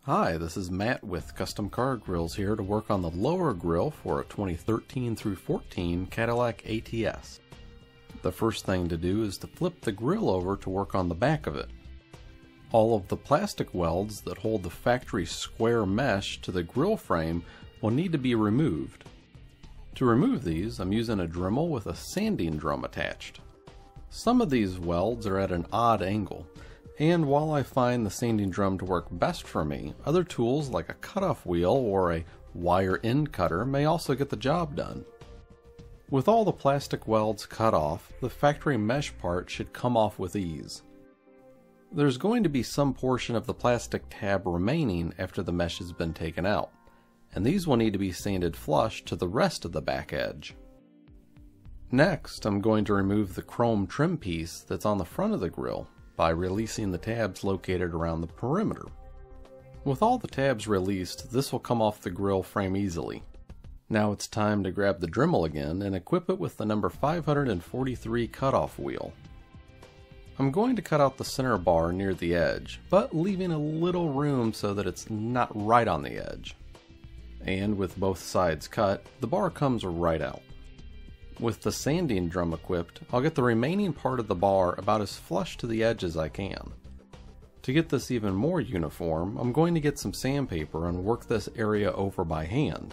Hi, this is Matt with Custom Car Grills here to work on the lower grille for a 2013 through 14 Cadillac ATS. The first thing to do is to flip the grille over to work on the back of it. All of the plastic welds that hold the factory square mesh to the grille frame will need to be removed. To remove these, I'm using a Dremel with a sanding drum attached. Some of these welds are at an odd angle, and while I find the sanding drum to work best for me, other tools like a cutoff wheel or a wire end cutter may also get the job done. With all the plastic welds cut off, the factory mesh part should come off with ease. There's going to be some portion of the plastic tab remaining after the mesh has been taken out, and these will need to be sanded flush to the rest of the back edge. Next, I'm going to remove the chrome trim piece that's on the front of the grille by releasing the tabs located around the perimeter. With all the tabs released, this will come off the grille frame easily. Now it's time to grab the Dremel again and equip it with the number 543 cutoff wheel. I'm going to cut out the center bar near the edge, but leaving a little room so that it's not right on the edge. And with both sides cut, the bar comes right out. With the sanding drum equipped, I'll get the remaining part of the bar about as flush to the edge as I can. To get this even more uniform, I'm going to get some sandpaper and work this area over by hand.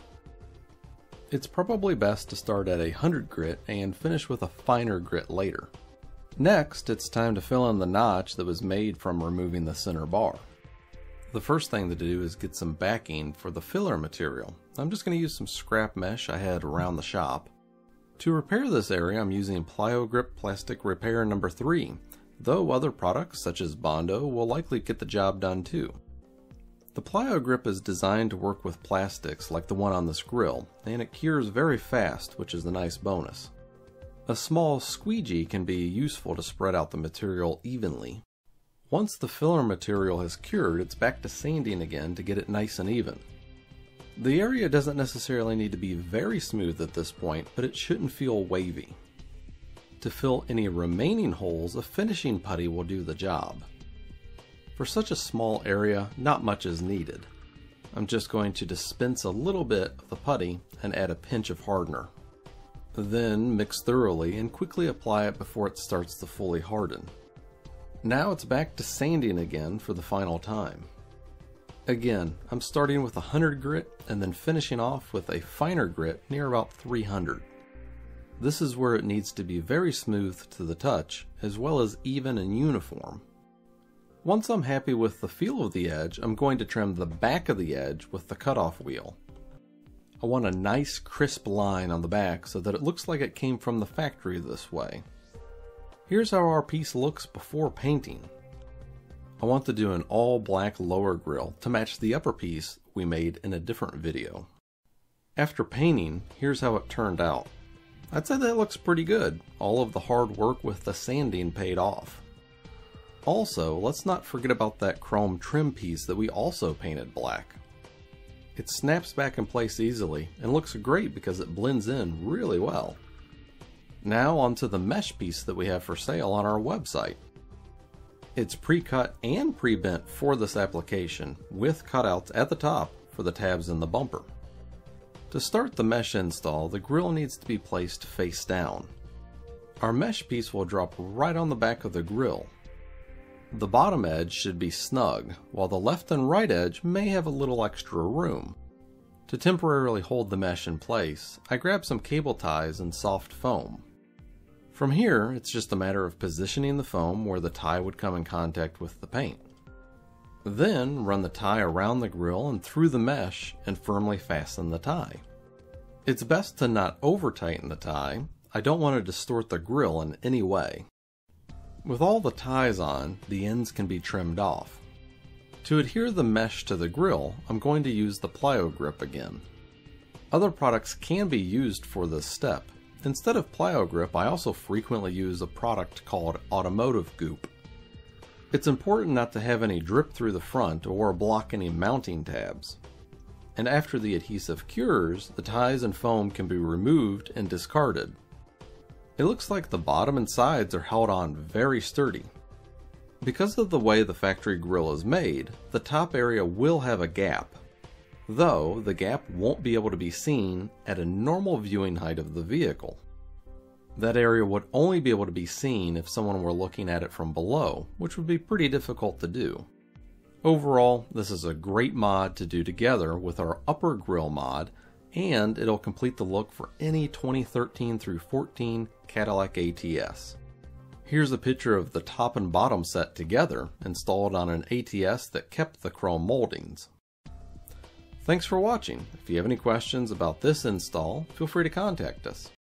It's probably best to start at 100 grit and finish with a finer grit later. Next, it's time to fill in the notch that was made from removing the center bar. The first thing to do is get some backing for the filler material. I'm just going to use some scrap mesh I had around the shop. To repair this area, I'm using Plyo-Grip Plastic Repair number 3, though other products such as Bondo will likely get the job done too. The Plyo-Grip is designed to work with plastics like the one on this grill, and it cures very fast, which is a nice bonus. A small squeegee can be useful to spread out the material evenly. Once the filler material has cured, it's back to sanding again to get it nice and even. The area doesn't necessarily need to be very smooth at this point, but it shouldn't feel wavy. To fill any remaining holes, a finishing putty will do the job. For such a small area, not much is needed. I'm just going to dispense a little bit of the putty and add a pinch of hardener. Then mix thoroughly and quickly apply it before it starts to fully harden. Now it's back to sanding again for the final time. Again, I'm starting with 100 grit and then finishing off with a finer grit near about 300. This is where it needs to be very smooth to the touch, as well as even and uniform. Once I'm happy with the feel of the edge, I'm going to trim the back of the edge with the cutoff wheel. I want a nice crisp line on the back so that it looks like it came from the factory this way. Here's how our piece looks before painting. I want to do an all black lower grille to match the upper piece we made in a different video. After painting, here's how it turned out. I'd say that looks pretty good. All of the hard work with the sanding paid off. Also, let's not forget about that chrome trim piece that we also painted black. It snaps back in place easily and looks great because it blends in really well. Now onto the mesh piece that we have for sale on our website. It's pre-cut and pre-bent for this application, with cutouts at the top for the tabs in the bumper. To start the mesh install, the grille needs to be placed face down. Our mesh piece will drop right on the back of the grille. The bottom edge should be snug, while the left and right edge may have a little extra room. To temporarily hold the mesh in place, I grabbed some cable ties and soft foam. From here, it's just a matter of positioning the foam where the tie would come in contact with the paint. Then run the tie around the grille and through the mesh and firmly fasten the tie. It's best to not over tighten the tie. I don't want to distort the grille in any way. With all the ties on, the ends can be trimmed off. To adhere the mesh to the grille, I'm going to use the Plyo-Grip again. Other products can be used for this step. Instead of Plyo-Grip, I also frequently use a product called Automotive Goop. It's important not to have any drip through the front or block any mounting tabs. And after the adhesive cures, the ties and foam can be removed and discarded. It looks like the bottom and sides are held on very sturdy. Because of the way the factory grille is made, the top area will have a gap, though the gap won't be able to be seen at a normal viewing height of the vehicle. That area would only be able to be seen if someone were looking at it from below, which would be pretty difficult to do. Overall, this is a great mod to do together with our upper grille mod, and it'll complete the look for any 2013 through 14 Cadillac ATS. Here's a picture of the top and bottom set together, installed on an ATS that kept the chrome moldings. Thanks for watching. If you have any questions about this install, feel free to contact us.